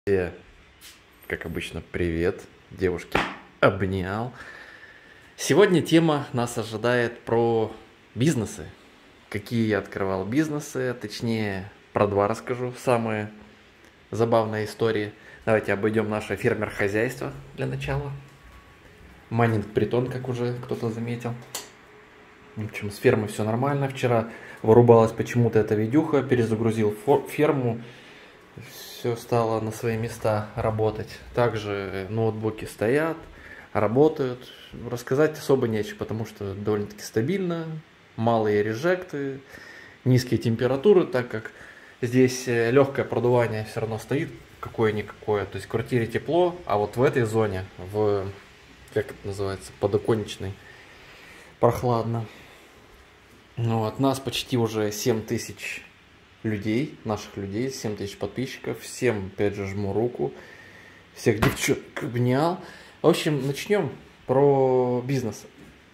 Все, как обычно, привет, девушки, обнял. Сегодня тема нас ожидает про бизнесы. Какие я открывал бизнесы, точнее, про два расскажу, самые забавные истории. Давайте обойдем наше фермер-хозяйство для начала. Майнинг-притон, как уже кто-то заметил. В общем, с фермой все нормально. Вчера вырубалась почему-то эта видюха, перезагрузил ферму. Все стало на свои места работать. Также ноутбуки стоят, работают. Рассказать особо нечего, потому что довольно-таки стабильно, малые режекты, низкие температуры, так как здесь легкое продувание все равно стоит, какое-никакое. То есть в квартире тепло, а вот в этой зоне, как это называется, подоконничной, прохладно. Ну, от нас почти уже 7000 людей, наших людей, 7000 подписчиков. Всем, опять же, жму руку. Всех девчонок обнял. В общем, начнем про бизнес.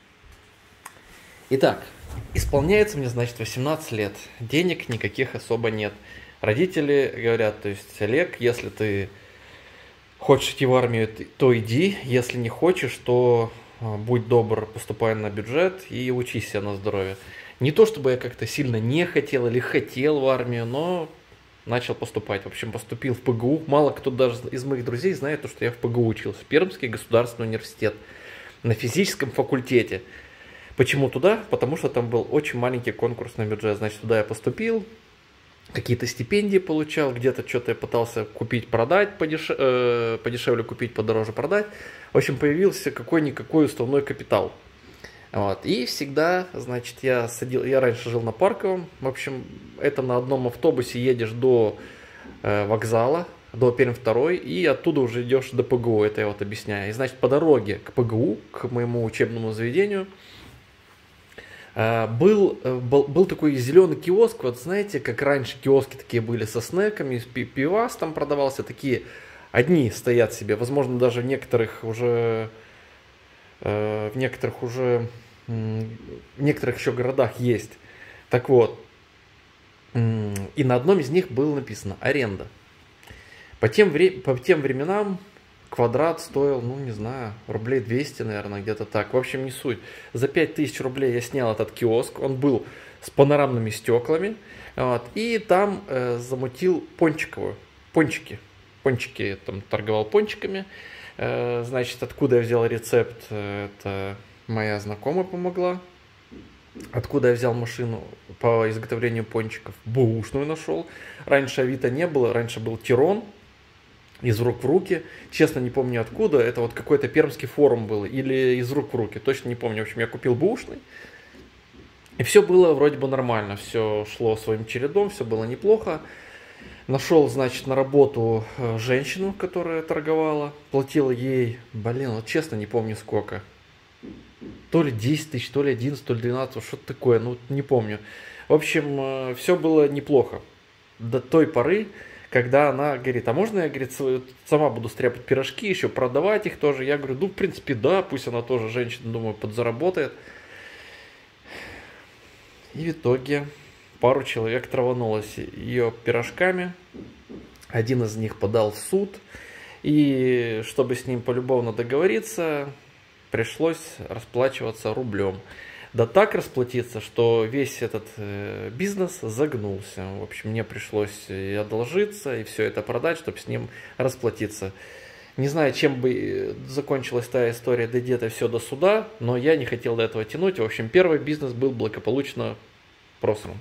Итак, исполняется мне, значит, 18 лет. Денег никаких особо нет. Родители говорят, то есть, Олег, если ты хочешь идти в армию, то иди. Если не хочешь, то будь добр, поступай на бюджет и учись себе на здоровье. Не то чтобы я как-то сильно не хотел или хотел в армию, но начал поступать. В общем, поступил в ПГУ. Мало кто даже из моих друзей знает, что я в ПГУ учился. Пермский государственный университет. На физическом факультете. Почему туда? Потому что там был очень маленький конкурсный бюджет. Значит, туда я поступил. Какие-то стипендии получал. Где-то что-то я пытался купить, продать. Подешевле купить, подороже продать. В общем, появился какой-никакой уставной капитал. Вот. И всегда, значит, я раньше жил на Парковом. В общем, это на одном автобусе едешь до вокзала, до Пермь 2, и оттуда уже идешь до ПГУ. Это я вот объясняю. И, значит, по дороге к ПГУ, к моему учебному заведению, был такой зеленый киоск. Вот знаете, как раньше киоски такие были со снеками, пивас там продавался. Такие одни стоят себе. Возможно, даже в некоторых еще городах есть. Так вот, и на одном из них было написано аренда. По тем временам квадрат стоил, ну не знаю, рублей 200, наверное, где-то так. В общем, не суть. За 5000 рублей я снял этот киоск. Он был с панорамными стеклами. Вот, и там замутил пончики. Пончики, там торговал пончиками. Значит, откуда я взял рецепт, это моя знакомая помогла. Откуда я взял машину по изготовлению пончиков? Бэушную нашел. Раньше Авито не было, раньше был Тирон. Из рук в руки. Честно, не помню откуда. Это вот какой-то пермский форум был. Или из рук в руки. Точно не помню. В общем, я купил бэушный. И все было вроде бы нормально. Все шло своим чередом. Все было неплохо. Нашел, значит, на работу женщину, которая торговала. Платила ей, вот честно не помню сколько. То ли 10 тысяч, то ли 11, то ли 12, что-то такое, ну не помню. В общем, все было неплохо. До той поры, когда она говорит, а можно я, говорит, сама буду стряпать пирожки, еще продавать их тоже. Я говорю, ну в принципе да, пусть она тоже женщина, думаю, подзаработает. И в итоге пару человек траванулось ее пирожками. Один из них подал в суд. И чтобы с ним полюбовно договориться, пришлось расплачиваться рублем. Да так расплатиться, что весь этот бизнес загнулся. В общем, мне пришлось и одолжиться, и все это продать, чтобы с ним расплатиться. Не знаю, чем бы закончилась та история, да где-то все до суда, но я не хотел до этого тянуть. В общем, первый бизнес был благополучно просран.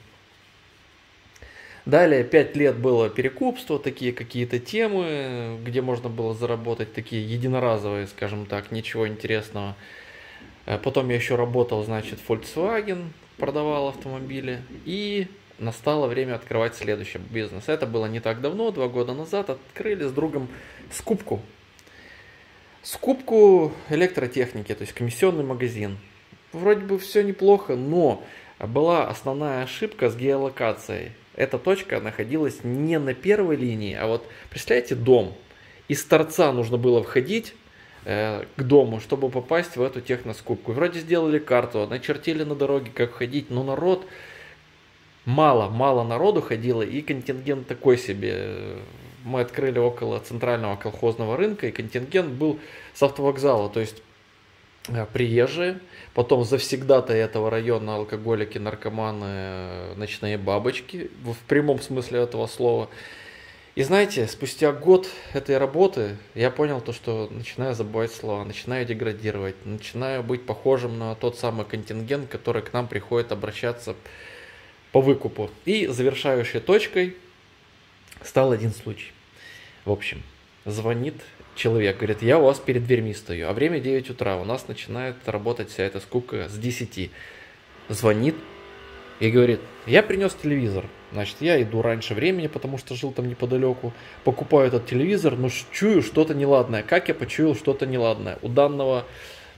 Далее 5 лет было перекупство, такие какие-то темы, где можно было заработать, такие единоразовые, скажем так, ничего интересного. Потом я еще работал, значит, Volkswagen, продавал автомобили. И настало время открывать следующий бизнес. Это было не так давно, 2 года назад, открыли с другом скупку. Скупку электротехники, то есть комиссионный магазин. Вроде бы все неплохо, но была основная ошибка с геолокацией. Эта точка находилась не на первой линии, а вот, представляете, дом. Из торца нужно было входить к дому, чтобы попасть в эту техноскупку. Вроде сделали карту, начертили на дороге, как ходить, но мало народу ходило, и контингент такой себе. мы открыли около центрального колхозного рынка, и контингент был с автовокзала, то есть приезжие, потом завсегдатаи этого района, алкоголики, наркоманы, ночные бабочки, в прямом смысле этого слова. И знаете, спустя год этой работы я понял то, что начинаю забывать слова, начинаю деградировать, начинаю быть похожим на тот самый контингент, который к нам приходит обращаться по выкупу. И завершающей точкой стал один случай. В общем, звонит человек, говорит, я у вас перед дверьми стою, а время 9 утра, у нас начинает работать вся эта скука с 10. Звонит и говорит, я принес телевизор. Значит, я иду раньше времени, потому что жил там неподалеку, покупаю этот телевизор, но чую что-то неладное. Как я почуял что-то неладное? У данного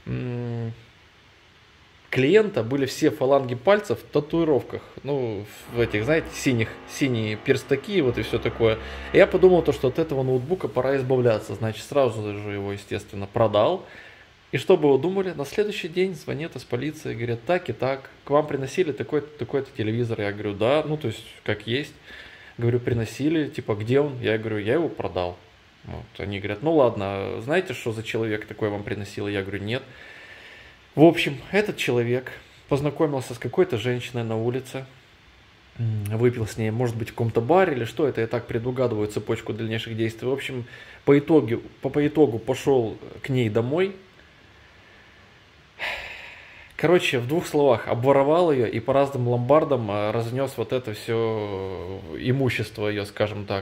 клиента были все фаланги пальцев в татуировках, ну, в этих, знаете, синие перстаки, вот и все такое. И я подумал, то, что от этого ноутбука пора избавляться, значит, сразу же его, естественно, продал. И что бы вы думали, на следующий день звонят из полиции, говорят, так и так, к вам приносили такой-то телевизор. Я говорю, да, ну, то есть, как есть. Говорю, приносили, типа, где он? Я говорю, я его продал. Вот. Они говорят, ну, ладно, знаете, что за человек такой вам приносил? Я говорю, нет. В общем, этот человек познакомился с какой-то женщиной на улице, выпил с ней, может быть, в каком-то баре или что, это я так предугадываю цепочку дальнейших действий. В общем, по итогу пошел к ней домой. Короче, в двух словах, обворовал ее и по разным ломбардам разнес вот это все имущество ее, скажем так.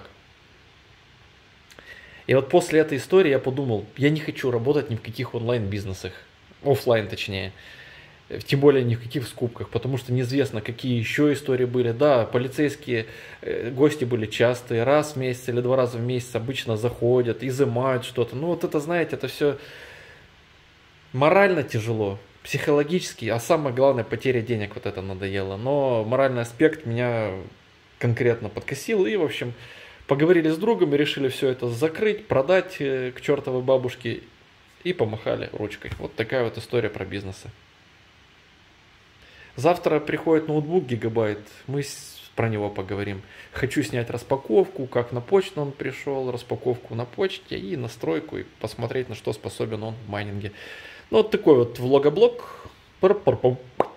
И вот после этой истории я подумал, я не хочу работать ни в каких онлайн-бизнесах, офлайн точнее, тем более ни в каких скупках, потому что неизвестно, какие еще истории были. Да, полицейские гости были частые, раз в месяц или 2 раза в месяц обычно заходят, изымают что-то. Ну вот это, знаете, это все морально тяжело, психологически, а самое главное, потеря денег вот это надоело. Но моральный аспект меня конкретно подкосил, и, в общем, поговорили с другом и решили все это закрыть, продать к чертовой бабушке и помахали ручкой. Вот такая вот история про бизнесы. Завтра приходит ноутбук гигабайт, мы про него поговорим. Хочу снять распаковку, как на почту он пришел, распаковку на почте и настройку, и посмотреть, на что способен он в майнинге. Ну вот такой вот влогоблог. Пар-пар-пам.